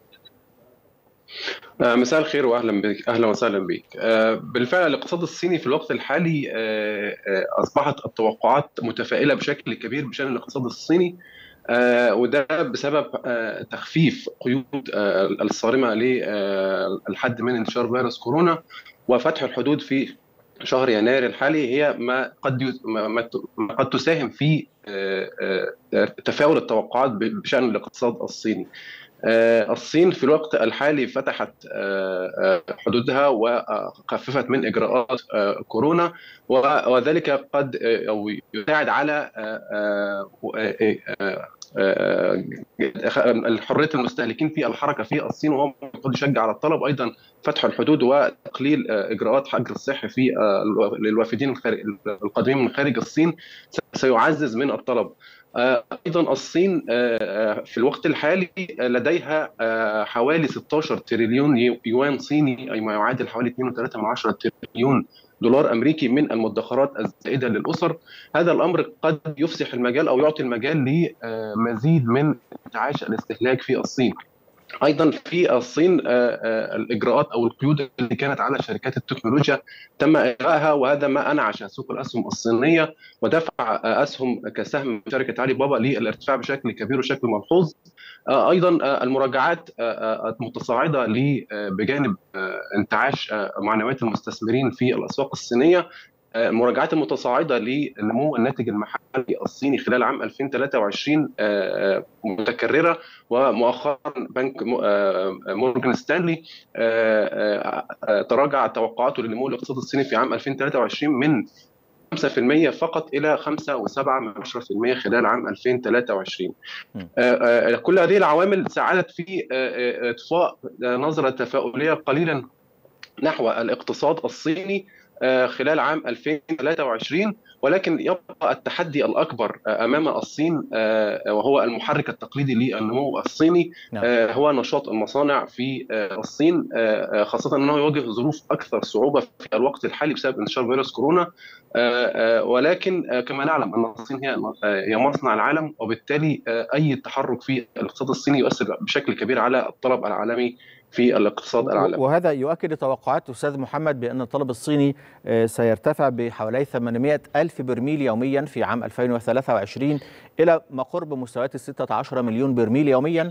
مساء الخير واهلا بك، اهلا وسهلا بك. بالفعل الاقتصاد الصيني في الوقت الحالي اصبحت التوقعات متفائله بشكل كبير بشان الاقتصاد الصيني، وده بسبب تخفيف قيود الصارمه للحد من انتشار فيروس كورونا، وفتح الحدود في شهر يناير الحالي هي ما قد ما قد تساهم في تفاؤل التوقعات بشأن الاقتصاد الصيني. الصين في الوقت الحالي فتحت حدودها وخففت من إجراءات كورونا، وذلك قد أو يساعد على حرية المستهلكين في الحركة في الصين، وهو قد يشجع على الطلب. أيضا فتح الحدود وتقليل إجراءات حجر الصحي في للوافدين القادمين من خارج الصين سيعزز من الطلب. أيضا الصين في الوقت الحالي لديها حوالي ستة عشر تريليون يوان صيني، أي ما يعادل حوالي اثنين فاصلة ثلاثة من عشرة تريليون دولار أمريكي من المدخرات الزائدة للأسر. هذا الأمر قد يفسح المجال أو يعطي المجال لمزيد من انتعاش الاستهلاك في الصين. ايضا في الصين الاجراءات او القيود اللي كانت على شركات التكنولوجيا تم الغائها، وهذا ما انعش سوق الاسهم الصينيه ودفع اسهم كسهم شركه علي بابا للارتفاع بشكل كبير وشكل ملحوظ. ايضا المراجعات المتصاعده بجانب انتعاش معنويات المستثمرين في الاسواق الصينيه، المراجعات المتصاعده لنمو الناتج المحلي الصيني خلال عام ألفين وثلاثة وعشرين متكرره، ومؤخرا بنك مورجان ستانلي تراجع توقعاته لنمو الاقتصاد الصيني في عام ألفين وثلاثة وعشرين من خمسة بالمئة فقط الى خمسة فاصلة سبعة بالمئة خلال عام ألفين وثلاثة وعشرين. كل هذه العوامل ساعدت في اطفاء نظره تفاؤليه قليلا نحو الاقتصاد الصيني خلال عام ألفين وثلاثة وعشرين، ولكن يبقى التحدي الأكبر أمام الصين وهو المحرك التقليدي للنمو الصيني هو نشاط المصانع في الصين، خاصة أنه يواجه ظروف أكثر صعوبة في الوقت الحالي بسبب انتشار فيروس كورونا. ولكن كما نعلم أن الصين هي هي مصنع العالم، وبالتالي أي تحرك في الاقتصاد الصيني يؤثر بشكل كبير على الطلب العالمي في الاقتصاد العالمي. وهذا يؤكد توقعات أستاذ محمد بأن الطلب الصيني سيرتفع بحوالي ثمانمئة ألف برميل يوميا في عام ألفين وثلاثة وعشرين إلى ما قرب مستويات ستة عشر مليون برميل يوميا.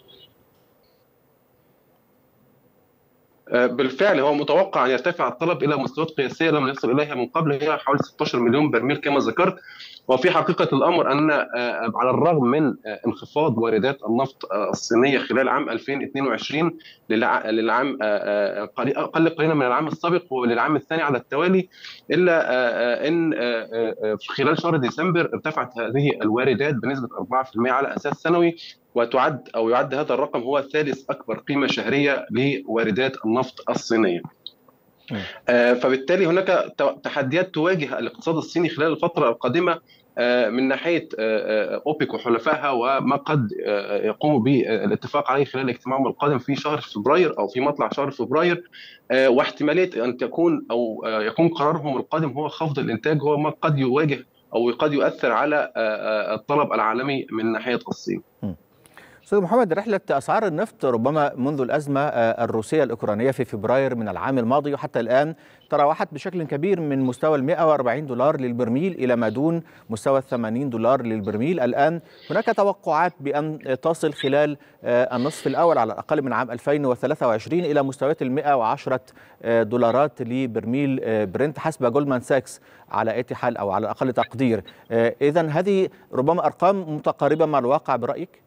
بالفعل هو متوقع أن يرتفع الطلب إلى مستويات قياسية لم يصل إليها من قبل، هي حوالي ستة عشر مليون برميل كما ذكرت. وفي حقيقة الأمر أن على الرغم من انخفاض واردات النفط الصينية خلال عام ألفين واثنين وعشرين للعام أقل قليلا من العام السابق وللعام الثاني على التوالي، إلا أن خلال شهر ديسمبر ارتفعت هذه الواردات بنسبة أربعة بالمئة على أساس سنوي، وتعد أو يعد هذا الرقم هو ثالث أكبر قيمة شهرية لواردات النفط الصينية. فبالتالي هناك تحديات تواجه الاقتصاد الصيني خلال الفترة القادمة من ناحية أوبك وحلفائها، وما قد يقوموا بالاتفاق عليه خلال اجتماعهم القادم في شهر فبراير أو في مطلع شهر فبراير، واحتمالية أن تكون أو يكون قرارهم القادم هو خفض الإنتاج، هو ما قد يواجه أو قد يؤثر على الطلب العالمي من ناحية الصين. أستاذ محمد، رحلة أسعار النفط ربما منذ الأزمة الروسية الأوكرانية في فبراير من العام الماضي وحتى الآن تراوحت بشكل كبير من مستوى مئة وأربعين دولار للبرميل إلى ما دون مستوى ثمانين دولار للبرميل. الآن هناك توقعات بأن تصل خلال النصف الأول على الأقل من عام ألفين وثلاثة وعشرين إلى مستويات المئة وعشرة دولارات لبرميل برنت حسب جولدمان ساكس على أي حال أو على أقل تقدير. إذن هذه ربما أرقام متقاربة مع الواقع برأيك؟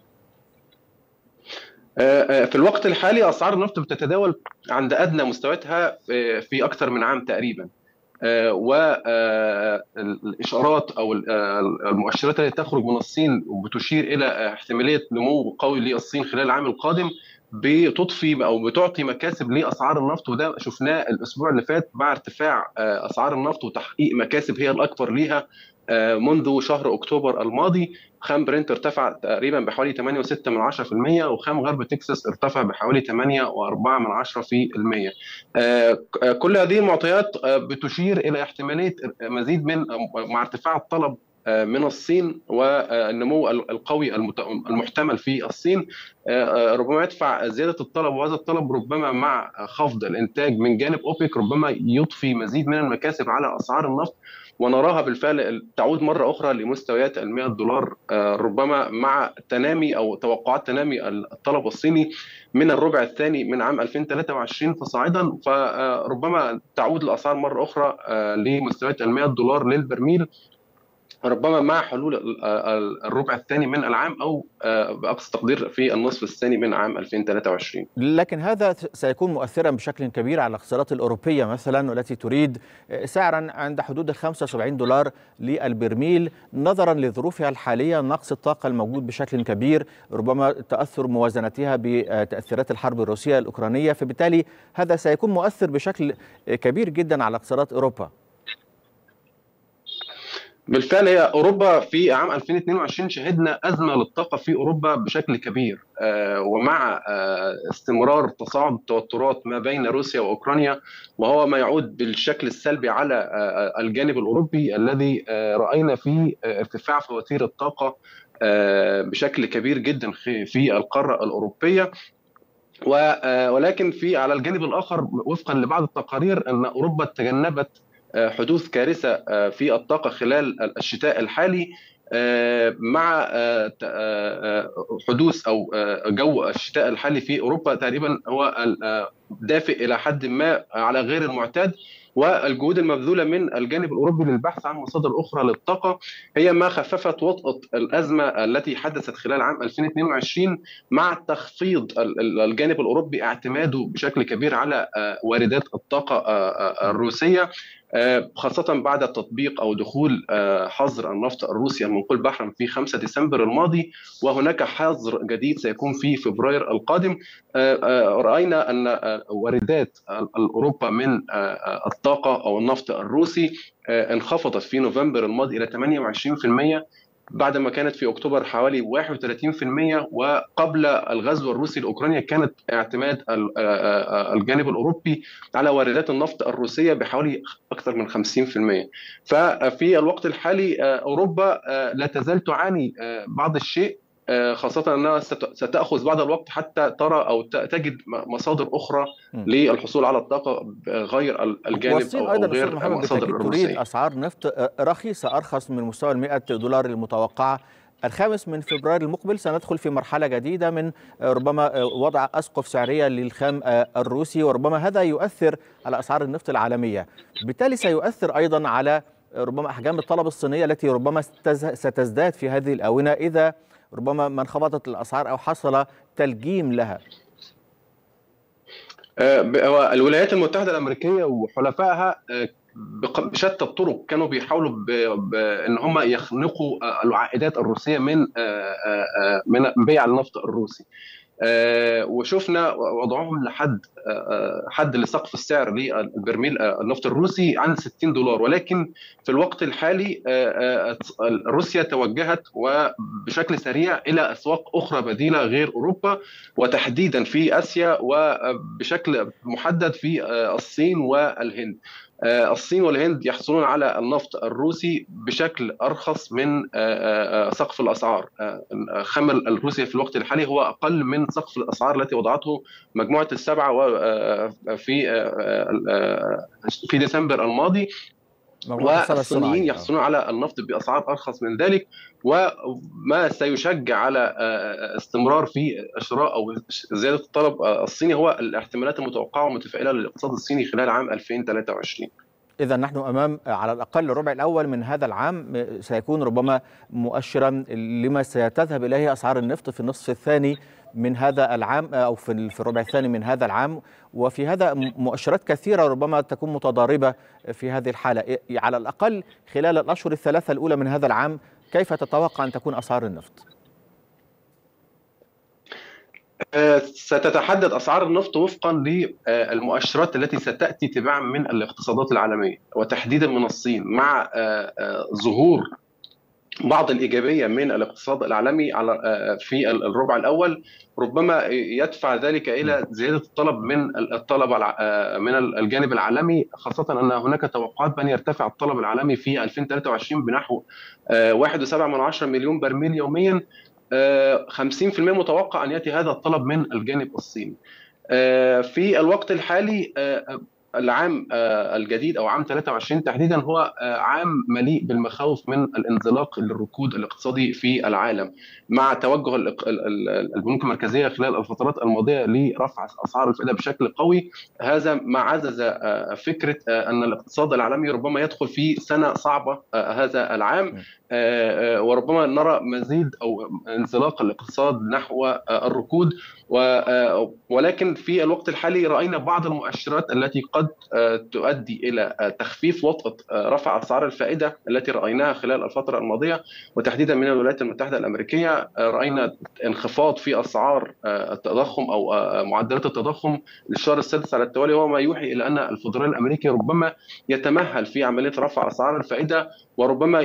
في الوقت الحالي أسعار النفط بتتداول عند أدنى مستوياتها في أكثر من عام تقريبا، والإشارات أو المؤشرات التي تخرج من الصين بتشير إلى احتمالية نمو قوي للصين خلال العام القادم بتضفي أو بتعطي مكاسب لأسعار النفط، وده شفناه الأسبوع اللي فات مع ارتفاع أسعار النفط وتحقيق مكاسب هي الأكبر ليها منذ شهر أكتوبر الماضي. خام برنت ارتفع تقريبا بحوالي ثمانية فاصلة ستة من عشرة بالمئة، وخام غرب تكساس ارتفع بحوالي ثمانية فاصلة أربعة من عشرة بالمئة. كل هذه المعطيات بتشير إلى احتمالية مزيد من مع ارتفاع الطلب من الصين والنمو القوي المحتمل في الصين ربما يدفع زيادة الطلب، وهذا الطلب ربما مع خفض الإنتاج من جانب أوبك ربما يضفي مزيد من المكاسب على أسعار النفط، ونراها بالفعل تعود مرة أخرى لمستويات المئة دولار ربما مع تنامي أو توقعات تنامي الطلب الصيني من الربع الثاني من عام ألفين وثلاثة وعشرين فصاعدا، فربما تعود الأسعار مرة أخرى لمستويات المئة دولار للبرميل ربما مع حلول الربع الثاني من العام أو بأقصى تقدير في النصف الثاني من عام ألفين وثلاثة وعشرين. لكن هذا سيكون مؤثرا بشكل كبير على الاقتصادات الأوروبية مثلا، والتي تريد سعرا عند حدود خمسة وسبعين دولار للبرميل نظرا لظروفها الحالية، نقص الطاقة الموجود بشكل كبير، ربما تأثر موازنتها بتأثيرات الحرب الروسية الأوكرانية، فبالتالي هذا سيكون مؤثر بشكل كبير جدا على اقتصادات أوروبا. بالفعل هي اوروبا في عام ألفين واثنين وعشرين شهدنا ازمه للطاقه في اوروبا بشكل كبير، ومع استمرار تصاعد التوترات ما بين روسيا واوكرانيا، وهو ما يعود بالشكل السلبي على الجانب الاوروبي الذي راينا فيه ارتفاع فواتير الطاقه بشكل كبير جدا في القاره الاوروبيه. ولكن في على الجانب الاخر وفقا لبعض التقارير ان اوروبا تجنبت حدوث كارثة في الطاقة خلال الشتاء الحالي، مع حدوث أو جو الشتاء الحالي في أوروبا تقريبا هو دافئ إلى حد ما على غير المعتاد، والجهود المبذولة من الجانب الأوروبي للبحث عن مصادر أخرى للطاقة هي ما خففت وطأة الأزمة التي حدثت خلال عام ألفين واثنين وعشرين، مع تخفيض الجانب الأوروبي اعتماده بشكل كبير على واردات الطاقة الروسية، خاصة بعد تطبيق أو دخول حظر النفط الروسي المنقول بحرا في خمسة ديسمبر الماضي، وهناك حظر جديد سيكون في فبراير القادم. رأينا أن واردات أوروبا من الطاقة أو النفط الروسي انخفضت في نوفمبر الماضي إلى ثمانية وعشرين بالمئة بعد ما كانت في أكتوبر حوالي واحد وثلاثين بالمئة، وقبل الغزو الروسي لأوكرانيا كانت اعتماد الجانب الأوروبي على واردات النفط الروسية بحوالي أكثر من خمسين بالمئة. ففي الوقت الحالي أوروبا لا تزال تعاني بعض الشيء، خاصة أنها ستأخذ بعض الوقت حتى ترى أو تجد مصادر أخرى للحصول على الطاقة غير الجانب أو غير المصادر الروسية. تريد أسعار نفط رخيصة أرخص من مستوى المئة دولار المتوقعة. الخامس من فبراير المقبل سندخل في مرحلة جديدة من ربما وضع أسقف سعرية للخام الروسي، وربما هذا يؤثر على أسعار النفط العالمية، بالتالي سيؤثر أيضا على ربما أحجام الطلب الصينية التي ربما ستزداد في هذه الآونة إذا ربما ما انخفضت الأسعار أو حصل تلجيم لها. الولايات المتحدة الأمريكية وحلفائها بشتى الطرق كانوا بيحاولوا بأن هم يخنقوا العائدات الروسية من من بيع النفط الروسي، وشفنا وضعهم لحد حد لسقف السعر للبرميل النفط الروسي عن ستين دولار، ولكن في الوقت الحالي روسيا توجهت وبشكل سريع إلى أسواق أخرى بديلة غير أوروبا، وتحديدا في آسيا وبشكل محدد في الصين والهند. الصين والهند يحصلون على النفط الروسي بشكل أرخص من سقف الأسعار. الخام الروسي في الوقت الحالي هو أقل من سقف الأسعار التي وضعته مجموعة السبعة في في ديسمبر الماضي، والصينيين يحصلون على النفط بأسعار أرخص من ذلك، وما سيشجع على استمرار في شراء أو زيادة الطلب الصيني هو الاحتمالات المتوقعة والمتفائلة للاقتصاد الصيني خلال عام ألفين وثلاثة وعشرين. إذا نحن أمام على الأقل الربع الأول من هذا العام سيكون ربما مؤشرا لما ستذهب إليه أسعار النفط في النصف الثاني من هذا العام أو في الربع الثاني من هذا العام، وفي هذا مؤشرات كثيرة ربما تكون متضاربة في هذه الحالة. على الأقل خلال الأشهر الثلاثة الأولى من هذا العام كيف تتوقع أن تكون أسعار النفط؟ ستتحدد أسعار النفط وفقا للمؤشرات التي ستأتي تباعا من الاقتصادات العالمية وتحديدا من الصين، مع ظهور بعض الإيجابية من الاقتصاد العالمي على في الربع الأول ربما يدفع ذلك إلى زيادة الطلب من الطلب من الجانب العالمي، خاصة أن هناك توقعات بأن يرتفع الطلب العالمي في ألفين وثلاثة وعشرين بنحو واحد فاصلة سبعة مليون برميل يوميا. خمسين بالمئة متوقع أن يأتي هذا الطلب من الجانب الصيني. في الوقت الحالي العام الجديد او عام ثلاثة وعشرين تحديدا هو عام مليء بالمخاوف من الانزلاق للركود الاقتصادي في العالم، مع توجه البنوك المركزيه خلال الفترات الماضيه لرفع اسعار الفائده بشكل قوي. هذا ما عزز فكره ان الاقتصاد العالمي ربما يدخل في سنه صعبه هذا العام، وربما نرى مزيد او انزلاق الاقتصاد نحو الركود. ولكن في الوقت الحالي راينا بعض المؤشرات التي قد تؤدي الى تخفيف وطأة رفع اسعار الفائده التي رايناها خلال الفتره الماضيه، وتحديدا من الولايات المتحده الامريكيه. راينا انخفاض في اسعار التضخم او معدلات التضخم للشهر السادس على التوالي، وهو ما يوحي الى ان الفدرالي الامريكي ربما يتمهل في عمليه رفع اسعار الفائده، وربما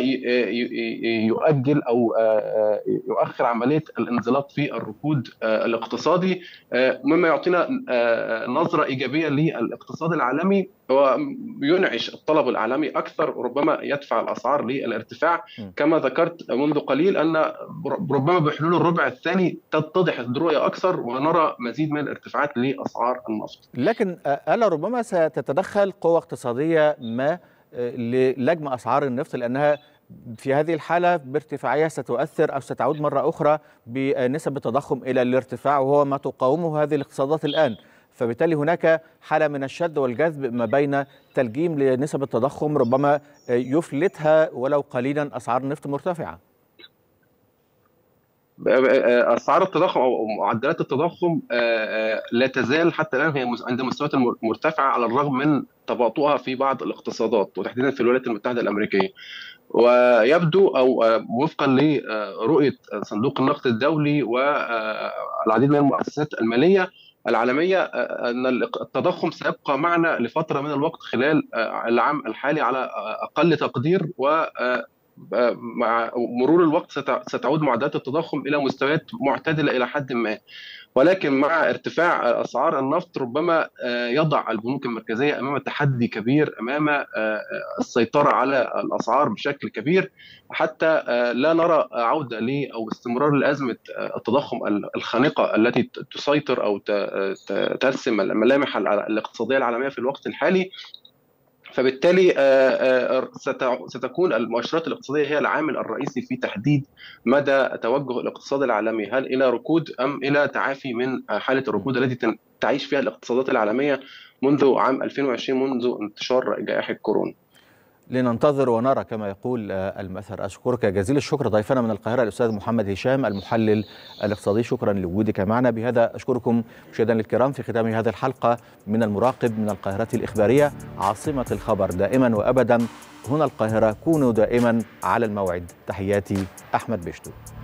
يؤجل او يؤخر عمليه الانزلاق في الركود الاقتصادي، مما يعطينا نظره ايجابيه للاقتصاد العالمي وينعش الطلب العالمي اكثر، وربما يدفع الاسعار للارتفاع. كما ذكرت منذ قليل ان ربما بحلول الربع الثاني تتضح الرؤيه اكثر ونرى مزيد من الارتفاعات لاسعار النفط. لكن الا ربما ستتدخل قوه اقتصاديه ما للجم اسعار النفط، لانها في هذه الحالة بارتفاعها ستؤثر أو ستعود مرة أخرى بنسب التضخم إلى الارتفاع، وهو ما تقاومه هذه الاقتصادات الآن. فبالتالي هناك حالة من الشد والجذب ما بين تلجيم لنسب التضخم ربما يفلتها ولو قليلا أسعار النفط مرتفعة. اسعار التضخم او معدلات التضخم لا تزال حتى الان هي عند مستويات مرتفعه على الرغم من تباطؤها في بعض الاقتصادات وتحديدا في الولايات المتحده الامريكيه. ويبدو او وفقا لرؤيه صندوق النقد الدولي والعديد من المؤسسات الماليه العالميه ان التضخم سيبقى معنا لفتره من الوقت خلال العام الحالي على اقل تقدير، و مع مرور الوقت ستعود معدلات التضخم الى مستويات معتدله الى حد ما. ولكن مع ارتفاع اسعار النفط ربما يضع البنوك المركزيه امام تحدي كبير امام السيطره على الاسعار بشكل كبير، حتى لا نرى عوده ل او استمرار لازمه التضخم الخانقه التي تسيطر او ترسم الملامح الاقتصاديه العالميه في الوقت الحالي. فبالتالي ستكون المؤشرات الاقتصادية هي العامل الرئيسي في تحديد مدى توجه الاقتصاد العالمي، هل إلى ركود أم إلى تعافي من حالة الركود التي تعيش فيها الاقتصادات العالمية منذ عام ألفين وعشرين، منذ انتشار جائحة كورونا. لننتظر ونرى كما يقول المثل. أشكرك جزيل الشكر. ضيفنا من القاهرة الأستاذ محمد هشام المحلل الاقتصادي، شكرا لوجودك معنا. بهذا أشكركم مشاهدينا الكرام في ختام هذه الحلقة من المراقب من القاهرة الإخبارية، عاصمة الخبر دائما وأبدا هنا القاهرة. كونوا دائما على الموعد. تحياتي أحمد بشتو.